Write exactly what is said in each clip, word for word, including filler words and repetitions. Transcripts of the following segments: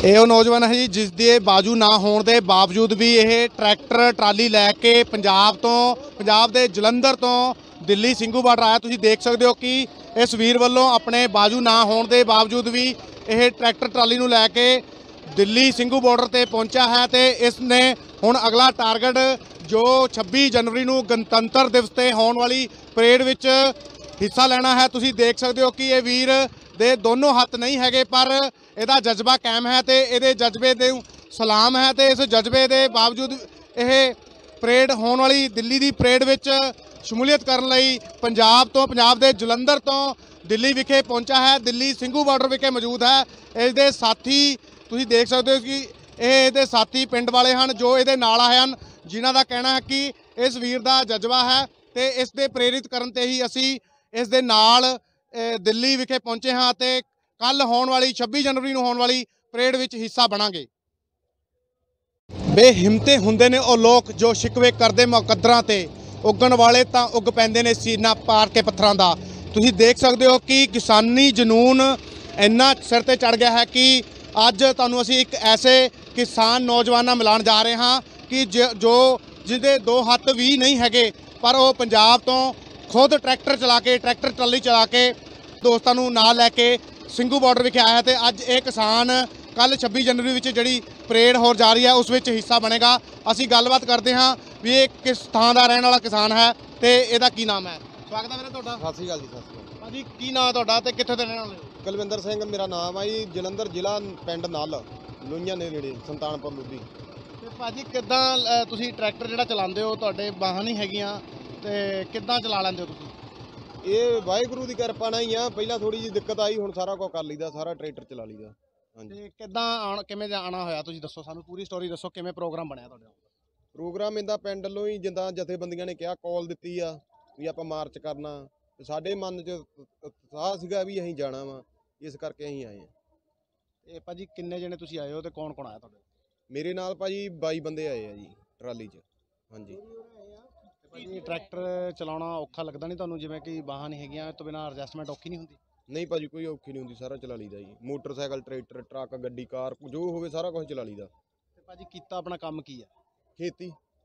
ਇਹ ਉਹ ਨੌਜਵਾਨ ਹੈ ਜੀ ਜਿਸ ਦੇ ਬਾਜੂ ਨਾ ਹੋਣ ਦੇ ਬਾਵਜੂਦ ਵੀ ਇਹ ਟਰੈਕਟਰ ਟਰਾਲੀ ਲੈ ਕੇ ਪੰਜਾਬ ਤੋਂ ਪੰਜਾਬ ਦੇ ਜਲੰਧਰ ਤੋਂ ਦਿੱਲੀ ਸਿੰਘੂ ਬਾਰਡਰ ਆਇਆ। ਤੁਸੀਂ ਦੇਖ ਸਕਦੇ ਹੋ ਕਿ ਇਸ ਵੀਰ ਵੱਲੋਂ ਆਪਣੇ ਬਾਜੂ ਨਾ ਹੋਣ ਦੇ ਬਾਵਜੂਦ ਵੀ ਇਹ ਟਰੈਕਟਰ ਟਰਾਲੀ ਨੂੰ ਲੈ ਕੇ ਦਿੱਲੀ ਸਿੰਘੂ ਬਾਰਡਰ ਤੇ ਪਹੁੰਚਿਆ ਹੈ ਤੇ ਇਸ ਨੇ ਹੁਣ ਅਗਲਾ ਟਾਰਗੇਟ ਜੋ ਛੱਬੀ ਜਨਵਰੀ ਨੂੰ ਗਣਤੰਤਰ ਦਿਵਸ ਤੇ ਹੋਣ ਵਾਲੀ ਪਰੇਡ ਵਿੱਚ ਹਿੱਸਾ ਲੈਣਾ ਹੈ। ਤੁਸੀਂ ਦੇਖ ਸਕਦੇ ਹੋ ਕਿ ਇਹ ਵੀਰ ਦੇ ਦੋਨੋਂ ਹੱਥ ਨਹੀਂ ਹੈਗੇ ਪਰ ਇਹਦਾ ਜਜ਼ਬਾ ਕਾਇਮ ਹੈ ਤੇ ਇਹਦੇ ਜਜ਼ਬੇ ਦੇ ਸਲਾਮ ਹੈ ਤੇ ਇਸ ਜਜ਼ਬੇ ਦੇ ਬਾਵਜੂਦ ਇਹ ਪਰੇਡ ਹੋਣ ਵਾਲੀ ਦਿੱਲੀ ਦੀ ਪਰੇਡ ਵਿੱਚ ਸ਼ਮੂਲੀਅਤ ਕਰਨ ਲਈ ਪੰਜਾਬ ਤੋਂ ਪੰਜਾਬ ਦੇ ਜਲੰਧਰ ਤੋਂ ਦਿੱਲੀ ਵਿਖੇ ਪਹੁੰਚਾ ਹੈ। ਦਿੱਲੀ ਸਿੰਘੂ ਬਾਰਡਰ ਵਿਖੇ ਮੌਜੂਦ ਹੈ। ਇਸ ਦੇ ਸਾਥੀ ਤੁਸੀਂ ਦੇਖ ਸਕਦੇ ਹੋ ਕਿ ਇਹ ਇਹਦੇ ਸਾਥੀ ਪਿੰਡ ਵਾਲੇ ਹਨ ਜੋ ਇਹਦੇ ਨਾਲ ਆਏ ਹਨ, ਜਿਨ੍ਹਾਂ ਦਾ ਕਹਿਣਾ ਹੈ ਕਿ ਇਸ ਵੀਰ ਦਾ ਜਜ਼ਬਾ ਹੈ ਤੇ ਇਸ ਦੇ ਪ੍ਰੇਰਿਤ ਕਰਨ ਤੇ ਹੀ ਅਸੀਂ ਇਸ ਦੇ ਨਾਲ ਦਿੱਲੀ ਵਿਖੇ ਪਹੁੰਚੇ ਹਾਂ ਤੇ ਕੱਲ ਹੋਣ ਵਾਲੀ ਛੱਬੀ ਜਨਵਰੀ ਨੂੰ ਹੋਣ ਵਾਲੀ ਪਰੇਡ ਵਿੱਚ ਹਿੱਸਾ ਬਣਾਂਗੇ। ਬੇਹਿੰਮਤੇ ਹੁੰਦੇ ਨੇ ਉਹ ਲੋਕ ਜੋ ਸ਼ਿਕਵੇ ਕਰਦੇ ਮੁਕੱਦਰਾਂ ਤੇ, ਉੱਗਣ ਵਾਲੇ ਤਾਂ ਉੱਗ ਪੈਂਦੇ ਨੇ ਸੀਨਾ ਪਾੜ ਕੇ ਪੱਥਰਾਂ ਦਾ। ਤੁਸੀਂ ਦੇਖ ਸਕਦੇ ਹੋ ਕਿ ਕਿਸਾਨੀ ਜਨੂਨ ਇੰਨਾ ਸਿਰ ਤੇ ਚੜ ਗਿਆ ਹੈ ਕਿ ਅੱਜ ਤੁਹਾਨੂੰ ਅਸੀਂ ਇੱਕ ਐਸੇ ਕਿਸਾਨ ਨੌਜਵਾਨਾਂ ਮਿਲਾਉਣ ਜਾ ਰਹੇ ਹਾਂ ਕਿ ਜੋ ਜਿਹਦੇ ਦੋ ਹੱਥ ਵੀ ਨਹੀਂ ਹੈਗੇ ਪਰ ਉਹ ਪੰਜਾਬ ਤੋਂ ਖੁਦ ਟਰੈਕਟਰ ਚਲਾ ਕੇ ਟਰੈਕਟਰ ਟਰਾਲੀ ਚਲਾ ਕੇ ਦੋਸਤਾਂ ਨੂੰ ਨਾਲ ਲੈ ਕੇ ਸਿੰਘੂ ਬਾਰਡਰ ਵਿਖੇ ਆਇਆ ਤੇ ਅੱਜ ਇਹ ਕਿਸਾਨ ਕੱਲ ਛੱਬੀ ਜਨਵਰੀ ਵਿੱਚ ਜਿਹੜੀ ਪਰੇਡ ਹੋਰ ਜਾ ਰਹੀ ਹੈ ਉਸ ਵਿੱਚ ਹਿੱਸਾ ਬਣੇਗਾ। ਅਸੀਂ ਗੱਲਬਾਤ ਕਰਦੇ ਹਾਂ ਵੀ ਇਹ ਕਿਸ ਥਾਂ ਦਾ ਰਹਿਣ ਵਾਲਾ ਕਿਸਾਨ ਹੈ ਤੇ ਇਹਦਾ ਕੀ ਨਾਮ ਹੈ। ਸਵਾਗਤ ਹੈ ਵੀਰੇ ਤੁਹਾਡਾ। ਸਤਿ ਸ਼੍ਰੀ ਅਕਾਲ ਜੀ। ਸਤਿ ਸ਼੍ਰੀ ਅਕਾਲ ਭਾਜੀ, ਕੀ ਨਾਮ ਹੈ ਤੁਹਾਡਾ ਤੇ ਕਿੱਥੇ ਦੇ ਰਹਿਣ ਵਾਲੇ ਹੋ? ਕੁਲਵਿੰਦਰ ਸਿੰਘ ਮੇਰਾ ਨਾਮ ਹੈ ਜੀ, ਜਲੰਧਰ ਜ਼ਿਲ੍ਹਾ ਪਿੰਡ ਨਲ ਲੋਹੀਆਂ ਦੇ ਨੇੜੇ ਸੁਲਤਾਨਪੁਰ ਲੋਧੀ। ਤੇ ਭਾਜੀ ਕਿੱਦਾਂ ਤੁਸੀਂ ਟਰੈਕਟਰ ਜਿਹੜਾ ਚਲਾਉਂਦੇ ਹੋ, ਤੁਹਾਡੇ ਬਾਹਾਂ ਨਹੀਂ ਹੈਗੀਆਂ ਤੇ ਕਿੱਦਾਂ ਚਲਾ ਲੈਂਦੇ ਹੋ ਤੁਸੀਂ? ਇਹ ਵਾਹਿਗੁਰੂ ਦੀ ਕਿਰਪਾ ਨਾਲ ਹੀ ਆ। ਪਹਿਲਾਂ ਥੋੜੀ ਜਿਹੀ ਦਿੱਕਤ ਆਈ, ਹੁਣ ਸਾਰਾ ਕੁਝ ਕਰ ਲਈਦਾ, ਸਾਰਾ ਟਰੈਕਟਰ ਚਲਾ ਲਈਦਾ। ਹਾਂਜੀ। ਤੇ ਕਿੱਦਾਂ ਆਣ ਕਿਵੇਂ ਆਉਣਾ ਹੋਇਆ ਤੁਸੀਂ ਦੱਸੋ, ਸਾਨੂੰ ਪੂਰੀ ਸਟੋਰੀ ਦੱਸੋ, ਕਿਵੇਂ ਪ੍ਰੋਗਰਾਮ ਬਣਿਆ ਤੁਹਾਡਾ? ਪ੍ਰੋਗਰਾਮ ਇਹਦਾ ਪਿੰਡ ਵੱਲੋਂ ਹੀ ਜਿੱਦਾਂ ਜਥੇਬੰਦੀਆਂ ਨੇ ਕਿਹਾ, ਕਾਲ ਦਿੱਤੀ ਆ ਵੀ ਆਪਾਂ ਮਾਰਚ ਕਰਨਾ ਤੇ ਸਾਡੇ ਮਨ 'ਚ ਉਤਸ਼ਾਹ ਸੀਗਾ ਵੀ ਅਸੀਂ ਜਾਣਾ ਵਾ, ਇਸ ਕਰਕੇ ਅਸੀਂ ਆਏ ਆ। ਇਹ ਭਾਜੀ ਕਿੰਨੇ ਜਣੇ ਤੁਸੀਂ ਆਏ ਹੋ ਤੇ ਕੌਣ ਕੌਣ ਆਇਆ ਤੁਹਾਡੇ? ਮੇਰੇ ਨਾਲ ਭਾਜੀ ਬਾਈ ਬੰਦੇ ਆਏ ਆ ਜੀ ਟਰਾਲੀ 'ਚ। ਹਾਂਜੀ। ਭਾਜੀ ਟਰੈਕਟਰ ਚਲਾਉਣਾ ਔਖਾ ਲੱਗਦਾ ਨਹੀਂ ਤੁਹਾਨੂੰ, ਜਿਵੇਂ ਕਿ ਬਾਹਾਂ ਨਹੀਂ ਹੈਗੀਆਂ, ਇਸ ਤੋਂ ਬਿਨਾਂ ਐਡਜਸਟਮੈਂਟ ਔਖੀ ਨਹੀਂ ਹੁੰਦੀ? ਨਹੀਂ ਭਾਜੀ, ਕੋਈ ਔਖੀ ਨਹੀਂ ਹੁੰਦੀ, ਸਾਰਾ ਚਲਾ ਲਈਦਾ ਜੀ। ਮੋਟਰਸਾਈਕਲ, ਟਰੈਕਟਰ, ਟਰੱਕ, ਗੱਡੀ, ਕਾਰ ਜੋ ਹੋਵੇ ਸਾਰਾ ਕੁਝ ਚਲਾ ਲਈਦਾ। ਤੇ ਭਾਜੀ ਕੀਤਾ ਆਪਣਾ ਕੰਮ ਕੀ ਹੈ? ਖੇਤੀ।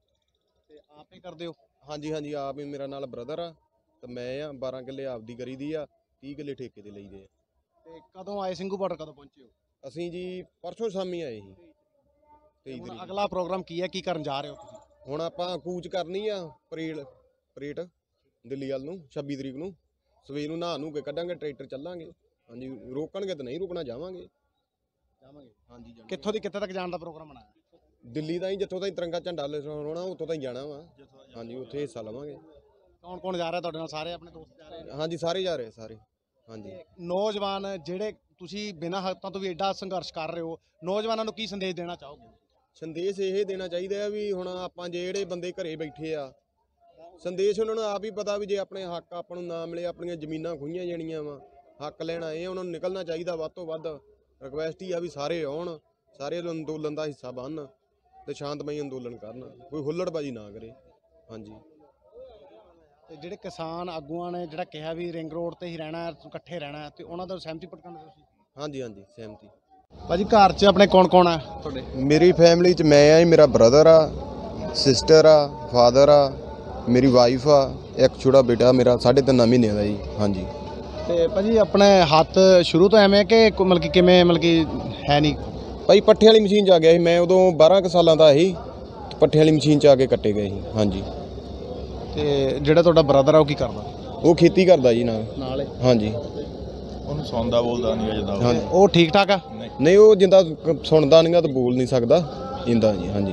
ਤੇ ਆਪ ਹੀ ਕਰਦੇ ਹੋ? ਹਾਂਜੀ ਹਾਂਜੀ, ਆਪ ਹੀ। ਮੇਰਾ ਨਾਲ ਬ੍ਰਦਰ ਆ ਤੇ ਮੈਂ ਆ। ਬਾਰਾਂ ਕਿੱਲੇ ਆਪਦੀ ਕਰੀਦੀ ਆ, ਤੀਹ ਕਿੱਲੇ ਠੇਕੇ ਤੇ ਲਈਦੇ ਆ। ਤੇ ਕਦੋਂ ਆਏ ਸਿੰਘੂ ਬਾਰਡਰ, ਕਦੋਂ ਪਹੁੰਚੇ ਹੋ? ਅਸੀਂ ਜੀ ਪਰਸੋਂ ਸ਼ਾਮੀ ਆਏ ਸੀ ਤੇਈ ਤਰੀਕ। ਅਗਲਾ ਪ੍ਰੋਗਰਾਮ ਕੀ ਹੈ, ਕੀ ਕਰਨ ਜਾ ਰਹੇ ਹੋ ਤੁਸੀਂ? ਹੁਣ ਆਪਾਂ ਕੂਚ ਕਰਨੀ ਆ ਪਰੇਡ ਪਰੇਡ ਦਿੱਲੀ ਵੱਲ ਨੂੰ ਛੱਬੀ ਤਰੀਕ ਨੂੰ ਸਵੇਰ ਨੂੰ ਨਹਾ ਨੂੰ ਕੇ ਕੱਢਾਂਗੇ, ਟਰੈਕਟਰ ਚੱਲਾਂਗੇ। ਹਾਂਜੀ, ਰੋਕਣਗੇ ਤਾਂ ਨਹੀਂ ਰੁਕਣਾ, ਜਾਵਾਂਗੇ ਜਾਵਾਂਗੇ ਹਾਂਜੀ। ਕਿੱਥੋਂ ਦੀ ਕਿੱਥੇ ਤੱਕ ਜਾਣ ਦਾ ਪ੍ਰੋਗਰਾਮ ਬਣਾਇਆ? ਦਿੱਲੀ ਦਾ ਹੀ, ਜਿੱਥੋਂ ਤਾਈਂ ਤਿਰੰਗਾ ਝੰਡਾ ਲਹਿਰਾਉਣਾ ਉੱਥੋਂ ਤਾਈਂ ਜਾਣਾ ਵਾ। ਹਾਂਜੀ, ਉੱਥੇ ਹਿੱਸਾ ਲਵਾਂਗੇ। ਕੌਣ ਕੌਣ ਜਾ ਰਿਹਾ ਤੁਹਾਡੇ ਨਾਲ? ਸਾਰੇ ਆਪਣੇ ਦੋਸਤ ਜਾ ਰਹੇ ਨੇ? ਹਾਂਜੀ, ਸਾਰੇ ਜਾ ਰਹੇ ਸਾਰੇ। ਹਾਂਜੀ। ਨੌਜਵਾਨ ਜਿਹੜੇ ਤੁਸੀਂ ਬਿਨਾਂ ਹੱਥਾਂ ਤੋਂ ਵੀ ਐਡਾ ਸੰਘਰਸ਼ ਕਰ ਰਹੇ ਹੋ, ਨੌਜਵਾਨਾਂ ਨੂੰ ਕੀ ਸੰਦੇਸ਼ ਦੇਣਾ ਚਾਹੋਗੇ? ਸੰਦੇਸ਼ ਇਹ ਦੇਣਾ ਚਾਹੀਦਾ ਆ ਵੀ ਹੁਣ ਆਪਾਂ ਜਿਹੜੇ ਬੰਦੇ ਘਰੇ ਬੈਠੇ ਆ, ਸੰਦੇਸ਼ ਉਹਨਾਂ ਨੂੰ ਆਪ ਹੀ ਪਤਾ ਵੀ ਜੇ ਆਪਣੇ ਹੱਕ ਆਪਾਂ ਨੂੰ ਨਾ ਮਿਲੇ, ਆਪਣੀਆਂ ਜ਼ਮੀਨਾਂ ਖੋਹੀਆਂ ਜਾਣੀਆਂ ਵਾ, ਹੱਕ ਲੈਣਾ ਇਹ ਉਹਨਾਂ ਨੂੰ ਨਿਕਲਣਾ ਚਾਹੀਦਾ ਵੱਧ ਤੋਂ ਵੱਧ। ਰਿਕੁਐਸਟ ਹੀ ਆ ਵੀ ਸਾਰੇ ਆਉਣ, ਸਾਰੇ ਅੰਦੋਲਨ ਦਾ ਹਿੱਸਾ ਬਣਨ ਤੇ ਸ਼ਾਂਤਮਈ ਅੰਦੋਲਨ ਕਰਨ, ਕੋਈ ਹੁੱਲੜਬਾਜੀ ਨਾ ਕਰੇ। ਹਾਂਜੀ। ਤੇ ਜਿਹੜੇ ਕਿਸਾਨ ਆਗੂਆਂ ਨੇ ਜਿਹੜਾ ਕਿਹਾ ਵੀ ਰਿੰਗ ਰੋਡ ਤੇ ਹੀ ਰਹਿਣਾ, ਇਕੱਠੇ ਰਹਿਣਾ, ਤੇ ਉਹਨਾਂ ਦਾ ਸਹਿਮਤੀ ਪ੍ਰਗਟਾਉਂਦੇ ਤੁਸੀਂ? ਹਾਂਜੀ ਹਾਂਜੀ, ਸਹਿਮਤੀ। ਭਾਜੀ ਘਰ 'ਚ ਆਪਣੇ ਕੌਣ ਕੌਣ ਆ ਤੁਹਾਡੇ? ਮੇਰੀ ਫੈਮਿਲੀ 'ਚ ਮੈਂ ਆ, ਮੇਰਾ ਬ੍ਰਦਰ ਆ, ਸਿਸਟਰ ਆ, ਫਾਦਰ ਆ, ਮੇਰੀ ਵਾਈਫ ਆ, ਇੱਕ ਛੋਟਾ ਬੇਟਾ ਮੇਰਾ ਸਾਢੇ ਤਿੰਨ ਮਹੀਨਿਆਂ ਦਾ ਜੀ। ਹਾਂਜੀ। ਤੇ ਭਾਜੀ ਆਪਣੇ ਹੱਥ ਸ਼ੁਰੂ ਤੋਂ ਐਵੇਂ ਕਿ ਮਤਲਬ ਕਿ ਕਿਵੇਂ ਮਤਲਬ ਕਿ ਹੈ ਨਹੀਂ? ਭਾਈ ਪੱਠੇ ਵਾਲੀ ਮਸ਼ੀਨ 'ਚ ਆ ਗਿਆ ਸੀ ਮੈਂ, ਉਦੋਂ ਬਾਰਾਂ ਕੁ ਸਾਲਾਂ ਦਾ ਸੀ, ਪੱਠੇ ਵਾਲੀ ਮਸ਼ੀਨ 'ਚ ਆ ਕੇ ਕੱਟੇ ਗਏ ਸੀ। ਹਾਂਜੀ। ਤੇ ਜਿਹੜਾ ਤੁਹਾਡਾ ਬ੍ਰਦਰ ਆ ਉਹ ਕੀ ਕਰਦਾ? ਉਹ ਖੇਤੀ ਕਰਦਾ ਜੀ ਨਾਲ ਨਾਲ। ਹਾਂਜੀ। ਉਹਨੂੰ ਸੁਣਦਾ ਬੋਲਦਾ ਨਹੀਂ ਜਿੱਦਾਂ। ਹਾਂਜੀ। ਉਹ ਠੀਕ ਠਾਕ ਆ? ਨਹੀਂ, ਉਹ ਜਿੰਦਾ ਸੁਣਦਾ ਨਹੀਂ ਤਾਂ ਬੋਲ ਨਹੀਂ ਸਕਦਾ ਇੰਦਾ ਜੀ। ਹਾਂਜੀ।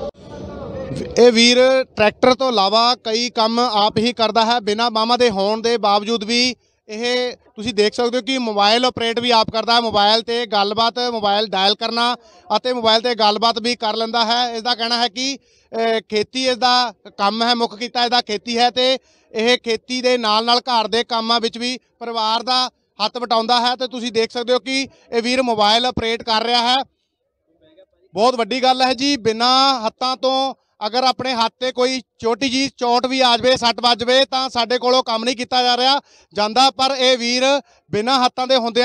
ਇਹ ਵੀਰ ਟਰੈਕਟਰ ਤੋਂ ਇਲਾਵਾ ਕਈ ਕੰਮ ਆਪ ਹੀ ਕਰਦਾ ਹੈ, ਬਿਨਾਂ ਬਾਹਾਂ ਦੇ ਹੋਣ ਦੇ ਬਾਵਜੂਦ ਵੀ। ਇਹ ਤੁਸੀਂ ਦੇਖ ਸਕਦੇ ਹੋ ਕਿ ਮੋਬਾਈਲ ਆਪਰੇਟ ਵੀ ਆਪ ਕਰਦਾ ਹੈ, ਮੋਬਾਈਲ ਤੇ ਗੱਲਬਾਤ, ਮੋਬਾਈਲ ਡਾਇਲ ਕਰਨਾ ਅਤੇ ਮੋਬਾਈਲ ਤੇ ਗੱਲਬਾਤ ਵੀ ਕਰ ਲੈਂਦਾ ਹੈ। ਇਸ ਦਾ ਕਹਿਣਾ ਹੈ ਕਿ ਖੇਤੀ ਇਸ ਦਾ ਕੰਮ ਹੈ, ਮੁੱਖ ਕਿੱਤਾ ਇਹਦਾ ਖੇਤੀ ਹੈ ਤੇ ਇਹ ਖੇਤੀ ਦੇ ਨਾਲ ਨਾਲ ਘਰ ਦੇ ਕੰਮਾਂ ਵਿੱਚ ਵੀ ਪਰਿਵਾਰ ਦਾ ਹੱਥ ਵਟਾਉਂਦਾ ਹੈ। ਤੇ ਤੁਸੀਂ ਦੇਖ ਸਕਦੇ ਹੋ ਕਿ ਇਹ ਵੀਰ ਮੋਬਾਈਲ ਆਪਰੇਟ ਕਰ ਰਿਹਾ ਹੈ। ਬਹੁਤ ਵੱਡੀ ਗੱਲ ਹੈ ਜੀ, ਬਿਨਾਂ ਹੱਥਾਂ ਤੋਂ ਅਗਰ ਆਪਣੇ ਹੱਥ ਤੇ ਕੋਈ ਛੋਟੀ ਜੀ ਚੋਟ ਵੀ ਆ ਜਾਵੇ, ਸੱਟ ਵੱਜ ਜਾਵੇ ਤਾਂ ਸਾਡੇ ਕੋਲੋਂ ਕੰਮ ਨਹੀਂ ਕੀਤਾ ਜਾ ਰਿਹਾ ਜਾਂਦਾ, ਪਰ ਇਹ ਵੀਰ ਬਿਨਾਂ ਹੱਥਾਂ ਦੇ ਹੁੰਦਿਆਂ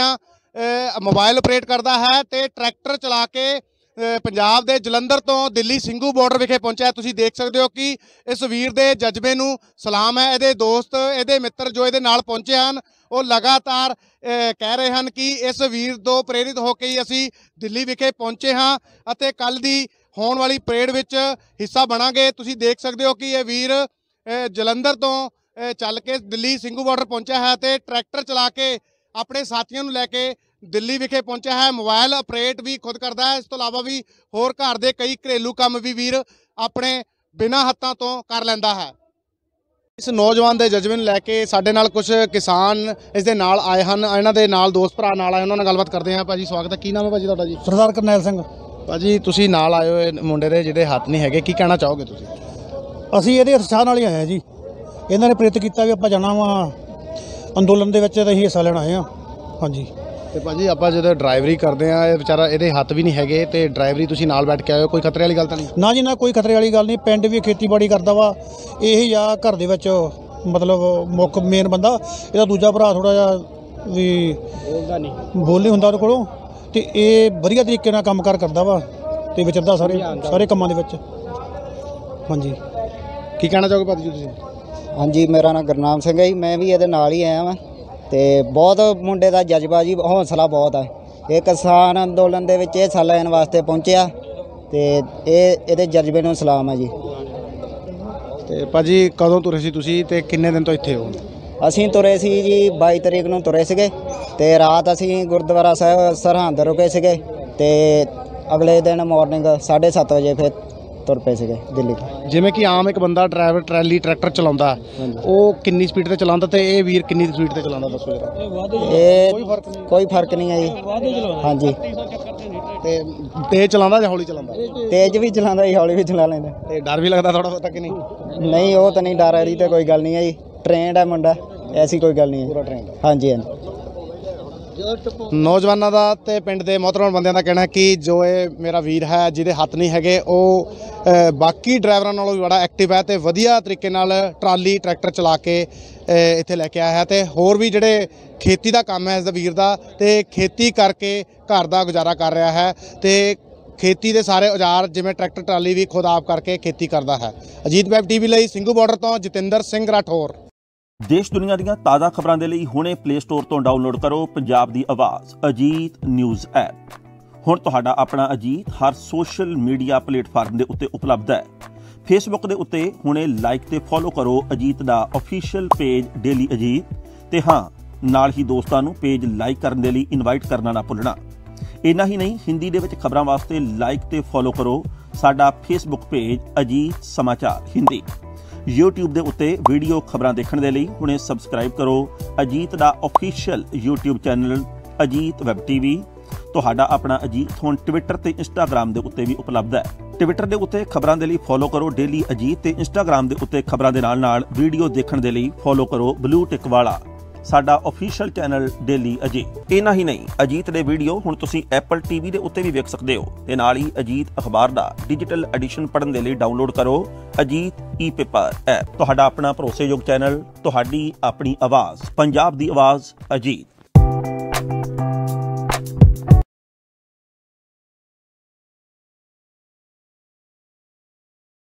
ਮੋਬਾਈਲ ਆਪਰੇਟ ਕਰਦਾ ਹੈ ਤੇ ਟਰੈਕਟਰ ਚਲਾ ਕੇ ਪੰਜਾਬ ਦੇ ਜਲੰਧਰ ਤੋਂ ਦਿੱਲੀ ਸਿੰਘੂ ਬਾਰਡਰ ਵਿਖੇ ਪਹੁੰਚਿਆ। ਤੁਸੀਂ ਦੇਖ ਸਕਦੇ ਹੋ ਕਿ ਇਸ ਵੀਰ ਦੇ ਜਜ਼ਬੇ ਨੂੰ ਸਲਾਮ ਹੈ। ਇਹਦੇ ਦੋਸਤ, ਇਹਦੇ ਮਿੱਤਰ ਜੋ ਇਹਦੇ ਨਾਲ ਪਹੁੰਚੇ ਹਨ, ਉਹ ਲਗਾਤਾਰ ਕਹਿ ਰਹੇ ਹਨ ਕਿ ਇਸ ਵੀਰ ਤੋਂ ਪ੍ਰੇਰਿਤ ਹੋ ਕੇ ਹੀ ਅਸੀਂ ਦਿੱਲੀ ਵਿਖੇ ਪਹੁੰਚੇ ਹਾਂ ਅਤੇ ਕੱਲ੍ਹ ਦੀ ਹੋਣ ਵਾਲੀ ਪਰੇਡ ਵਿੱਚ ਹਿੱਸਾ ਬਣਾਂਗੇ। ਤੁਸੀਂ ਦੇਖ ਸਕਦੇ ਹੋ ਕਿ ਇਹ ਵੀਰ ਜਲੰਧਰ ਤੋਂ ਚੱਲ ਕੇ ਦਿੱਲੀ ਸਿੰਘੂ ਬਾਰਡਰ ਪਹੁੰਚਿਆ ਹੈ ਤੇ ਟਰੈਕਟਰ ਚਲਾ ਕੇ ਆਪਣੇ ਸਾਥੀਆਂ ਨੂੰ ਲੈ ਕੇ ਦਿੱਲੀ ਵਿਖੇ ਪਹੁੰਚਿਆ ਹੈ। ਮੋਬਾਈਲ ਆਪਰੇਟ ਵੀ ਖੁਦ ਕਰਦਾ ਹੈ। ਇਸ ਤੋਂ ਇਲਾਵਾ ਵੀ ਹੋਰ ਘਰ ਦੇ ਕਈ ਘਰੇਲੂ ਕੰਮ ਵੀ ਵੀਰ ਆਪਣੇ ਬਿਨਾਂ ਹੱਥਾਂ ਤੋਂ ਕਰ ਲੈਂਦਾ ਹੈ। ਇਸ ਨੌਜਵਾਨ ਦੇ ਜਜ਼ਬੇ ਨੂੰ ਲੈ ਕੇ ਸਾਡੇ ਨਾਲ ਕੁਝ ਕਿਸਾਨ ਇਸ ਦੇ ਨਾਲ ਆਏ ਹਨ। ਇਹਨਾਂ ਦੇ ਨਾਲ ਦੋਸਤ ਭਰਾ ਨਾਲ ਆਏ, ਉਹਨਾਂ ਨਾਲ ਗੱਲਬਾਤ ਕਰਦੇ ਹਾਂ। ਭਾਜੀ ਸਵਾਗਤ ਹੈ। ਕੀ ਨਾਮ ਹੈ ਭਾਜੀ ਤੁਹਾਡਾ? ਜੀ ਸਰਦਾਰ ਕਰਨੈਲ ਸਿੰਘ। ਭਾਜੀ ਤੁਸੀਂ ਨਾਲ ਆਏ ਹੋਏ ਮੁੰਡੇ ਦੇ ਜਿਹੜੇ ਹੱਥ ਨਹੀਂ ਹੈਗੇ, ਕੀ ਕਹਿਣਾ ਚਾਹੋਗੇ ਤੁਸੀਂ? ਅਸੀਂ ਇਹਦੇ ਉਤਸ਼ਾਹ ਨਾਲ ਹੀ ਆਏ ਹਾਂ ਜੀ। ਇਹਨਾਂ ਨੇ ਪ੍ਰੇਰਿਤ ਕੀਤਾ ਵੀ ਆਪਾਂ ਜਾਣਾ ਵਾ ਅੰਦੋਲਨ ਦੇ ਵਿੱਚ ਤੇ ਅਸੀਂ ਹਿੱਸਾ ਲੈਣ ਆਏ ਹਾਂ। ਹਾਂਜੀ। ਤੇ ਭਾਜੀ ਆਪਾਂ ਜਦੋਂ ਡਰਾਈਵਰੀ ਕਰਦੇ ਆ, ਇਹ ਵਿਚਾਰਾ ਇਹਦੇ ਹੱਥ ਵੀ ਨਹੀਂ ਹੈਗੇ ਤੇ ਡਰਾਈਵਰੀ ਤੁਸੀਂ ਨਾਲ ਬੈਠ ਕੇ ਆਏ ਹੋ, ਕੋਈ ਖਤਰੇ ਵਾਲੀ ਗੱਲ ਤਾਂ ਨਹੀਂ? ਨਾ ਜੀ ਨਾ, ਕੋਈ ਖਤਰੇ ਵਾਲੀ ਗੱਲ ਨਹੀਂ। ਪਿੰਡ ਵੀ ਖੇਤੀਬਾੜੀ ਕਰਦਾ ਵਾ ਇਹ ਆ, ਘਰ ਦੇ ਵਿੱਚ ਮਤਲਬ ਮੁੱਖ ਮੇਨ ਬੰਦਾ। ਇਹਦਾ ਦੂਜਾ ਭਰਾ ਥੋੜ੍ਹਾ ਜਿਹਾ ਵੀ ਬੋਲਦਾ ਨਹੀਂ, ਬੋਲ ਨਹੀਂ ਹੁੰਦਾ ਉਹਦੇ ਕੋਲੋਂ, ਤੇ ਇਹ ਵਧੀਆ ਤਰੀਕੇ ਨਾਲ ਕੰਮ ਕਾਰ ਕਰਦਾ ਵਾ ਤੇ ਵਿਚਰਦਾ ਸਾਰੇ ਸਾਰੇ ਕੰਮਾਂ ਦੇ ਵਿੱਚ। ਹਾਂਜੀ। ਕੀ ਕਹਿਣਾ ਚਾਹੋਗੇ ਭਾਜੀ ਜੀ ਤੁਸੀਂ? ਹਾਂਜੀ, ਮੇਰਾ ਨਾਮ ਗੁਰਨਾਮ ਸਿੰਘ ਹੈ ਜੀ। ਮੈਂ ਵੀ ਇਹਦੇ ਨਾਲ ਹੀ ਆਇਆ ਵਾਂ ਤੇ ਬਹੁਤ ਮੁੰਡੇ ਦਾ ਜਜ਼ਬਾ ਜੀ, ਹੌਸਲਾ ਬਹੁਤ ਹੈ। ਇਹ ਕਿਸਾਨ ਅੰਦੋਲਨ ਦੇ ਵਿੱਚ ਇਹ ਹਿੱਸਾ ਲੈਣ ਵਾਸਤੇ ਪਹੁੰਚਿਆ ਤੇ ਇਹ ਇਹਦੇ ਜਜ਼ਬੇ ਨੂੰ ਸਲਾਮ ਹੈ ਜੀ। ਤੇ ਭਾਜੀ ਕਦੋਂ ਤੁਰੇ ਸੀ ਤੁਸੀਂ ਤੇ ਕਿੰਨੇ ਦਿਨ ਤੋਂ ਇੱਥੇ ਹੋ? ਅਸੀਂ ਤੁਰੇ ਸੀ ਜੀ ਬਾਈ ਤਰੀਕ ਨੂੰ ਤੁਰੇ ਸੀਗੇ ਤੇ ਰਾਤ ਅਸੀਂ ਗੁਰਦੁਆਰਾ ਸਾਹਿਬ ਸਰਹੰਦ ਰੁਕੇ ਸੀਗੇ ਤੇ ਅਗਲੇ ਦਿਨ ਮਾਰਨਿੰਗ ਸਾਢੇ ਸੱਤ ਵਜੇ ਫਿਰ ਤੁਰ ਪਏ ਸੀਗੇ ਦਿੱਲੀ। ਜਿਵੇਂ ਕਿ ਆਮ ਇੱਕ ਬੰਦਾ ਡਰਾਈਵਰ ਟਰੈਲੀ ਟਰੈਕਟਰ ਚਲਾਉਂਦਾ, ਉਹ ਕਿੰਨੀ ਸਪੀਡ ਤੇ ਚਲਾਉਂਦਾ ਤੇ ਇਹ ਵੀਰ ਕਿੰਨੀ ਸਪੀਡ ਤੇ ਚਲਾਉਂਦਾ, ਦੱਸੋ ਜਰਾ। ਇਹ ਕੋਈ ਫਰਕ ਨਹੀਂ ਹੈ ਜੀ। ਹਾਂਜੀ। ਤੇ ਤੇਜ਼ ਚਲਾਉਂਦਾ ਜਾਂ ਹੌਲੀ ਚਲਾਉਂਦਾ? ਤੇਜ਼ ਵੀ ਚਲਾਉਂਦਾ ਜੀ, ਹੌਲੀ ਵੀ ਚਲਾ ਲੈਂਦਾ। ਤੇ ਡਰ ਵੀ ਲੱਗਦਾ ਥੋੜਾ ਬਹੁਤਾ ਕਿ ਨਹੀਂ? ਨਹੀਂ, ਉਹ ਤਾਂ ਨਹੀਂ, ਡਰ ਵਾਲੀ ਤਾਂ ਕੋਈ ਗੱਲ ਨਹੀਂ ਹੈ ਜੀ। ਟ੍ਰੇਨਡ ਹੈ ਮੁੰਡਾ, ਐਸੀ ਕੋਈ ਗੱਲ ਨਹੀਂ ਹੈ। ਪੂਰਾ ਟ੍ਰੇਨਡ? ਹਾਂਜੀ ਹਾਂਜੀ। ਨੌਜਵਾਨਾਂ ਦਾ ਤੇ ਪਿੰਡ ਦੇ ਮੋਹਤਰਮ ਬੰਦਿਆਂ ਦਾ ਕਹਿਣਾ ਕਿ ਜੋ ਇਹ ਮੇਰਾ ਵੀਰ ਹੈ ਜਿਹਦੇ ਹੱਥ ਨਹੀਂ ਹੈਗੇ, ਉਹ ਬਾਕੀ ਡਰਾਈਵਰਾਂ ਨਾਲੋਂ ਵੀ ਬੜਾ ਐਕਟਿਵ ਹੈ ਤੇ ਵਧੀਆ ਤਰੀਕੇ ਨਾਲ ਟਰਾਲੀ ਟਰੈਕਟਰ ਚਲਾ ਕੇ ਇੱਥੇ ਲੈ ਕੇ ਆਇਆ ਹੈ। ਤੇ ਹੋਰ ਵੀ ਜਿਹੜੇ ਖੇਤੀ ਦਾ ਕੰਮ ਹੈ ਇਸ ਦਾ ਵੀਰ ਦਾ, ਤੇ ਖੇਤੀ ਕਰਕੇ ਘਰ ਦਾ ਗੁਜ਼ਾਰਾ ਕਰ ਰਿਹਾ ਹੈ ਤੇ ਖੇਤੀ ਦੇ ਸਾਰੇ ਔਜ਼ਾਰ ਜਿਵੇਂ ਟਰੈਕਟਰ ਟਰਾਲੀ ਵੀ ਖੁਦ ਆਪ ਕਰਕੇ ਖੇਤੀ ਕਰਦਾ ਹੈ। ਅਜੀਤ ਵੈਬ ਟੀਵੀ ਲਈ ਸਿੰਘੂ ਬਾਰਡਰ ਤੋਂ ਜਤਿੰਦਰ ਸਿੰਘ ਰਾਠੌਰ। ਦੇਸ਼ ਦੁਨੀਆ ਦੀਆਂ ਤਾਜ਼ਾ ਖਬਰਾਂ ਦੇ ਲਈ ਹੁਣੇ ਪਲੇ ਸਟੋਰ ਤੋਂ ਡਾਊਨਲੋਡ ਕਰੋ ਪੰਜਾਬ ਦੀ ਆਵਾਜ਼ ਅਜੀਤ ਨਿਊਜ਼ ਐਪ। ਹੁਣ ਤੁਹਾਡਾ ਆਪਣਾ ਅਜੀਤ ਹਰ ਸੋਸ਼ਲ ਮੀਡੀਆ ਪਲੇਟਫਾਰਮ ਦੇ ਉੱਤੇ ਉਪਲਬਧ ਹੈ। ਫੇਸਬੁੱਕ ਦੇ ਉੱਤੇ ਹੁਣੇ ਲਾਈਕ ਤੇ ਫੋਲੋ ਕਰੋ ਅਜੀਤ ਦਾ ਅਫੀਸ਼ੀਅਲ ਪੇਜ ਡੇਲੀ ਅਜੀਤ, ਤੇ ਹਾਂ ਨਾਲ ਹੀ ਦੋਸਤਾਂ ਨੂੰ ਪੇਜ ਲਾਈਕ ਕਰਨ ਦੇ ਲਈ ਇਨਵਾਈਟ ਕਰਨਾ ਨਾ ਭੁੱਲਣਾ। ਇੰਨਾ ਹੀ ਨਹੀਂ, ਹਿੰਦੀ ਦੇ ਵਿੱਚ ਖਬਰਾਂ ਵਾਸਤੇ ਲਾਈਕ ਤੇ ਫੋਲੋ ਕਰੋ ਸਾਡਾ ਫੇਸਬੁੱਕ ਪੇਜ ਅਜੀਤ ਸਮਾਚਾਰ ਹਿੰਦੀ। YouTube ਦੇ ਉੱਤੇ ਵੀਡੀਓ ਖਬਰਾਂ ਦੇਖਣ ਦੇ ਲਈ ਹੁਣੇ ਸਬਸਕ੍ਰਾਈਬ ਕਰੋ ਅਜੀਤ ਦਾ official YouTube channel Ajit web TV. ਤੁਹਾਡਾ ਆਪਣਾ ਅਜੀਤ ਹੁਣ ਟਵਿੱਟਰ ਤੇ ਇੰਸਟਾਗ੍ਰਾਮ ਦੇ ਉੱਤੇ ਵੀ ਉਪਲਬਧ ਹੈ। ਟਵਿੱਟਰ ਦੇ ਉੱਤੇ ਖਬਰਾਂ ਦੇ ਲਈ ਫੋਲੋ ਕਰੋ ਡੇਲੀ ਅਜੀਤ, ਤੇ ਇੰਸਟਾਗ੍ਰਾਮ ਦੇ ਉੱਤੇ ਖਬਰਾਂ ਦੇ ਨਾਲ ਨਾਲ ਵੀਡੀਓ ਦੇਖਣ ਦੇ ਲਈ ਫੋਲੋ ਕਰੋ ਬਲੂ ਟਿਕ ਵਾਲਾ ਸਾਡਾ ਅਫੀਸ਼ੀਅਲ ਚੈਨਲ ਡੇਲੀ ਅਜੀਤ। ਇੰਨਾ ਹੀ ਨਹੀਂ, ਅਜੀਤ ਦੇ ਵੀਡੀਓ ਹੁਣ ਤੁਸੀਂ ਐਪਲ ਟੀਵੀ ਦੇ ਉੱਤੇ ਵੀ ਵੇਖ ਸਕਦੇ ਹੋ ਤੇ ਨਾਲ ਹੀ ਅਜੀਤ ਅਖਬਾਰ ਦਾ ਡਿਜੀਟਲ ਐਡੀਸ਼ਨ ਪੜ੍ਹਨ ਦੇ ਲਈ ਡਾਊਨਲੋਡ ਕਰੋ ਅਜੀਤ ਈ ਪੇਪਰ ਐਪ। ਤੁਹਾਡਾ ਆਪਣਾ ਭਰੋਸੇਯੋਗ ਚੈਨਲ, ਤੁਹਾਡੀ ਆਪਣੀ ਆਵਾਜ਼, ਪੰਜਾਬ ਦੀ ਆਵਾਜ਼ ਅਜੀਤ।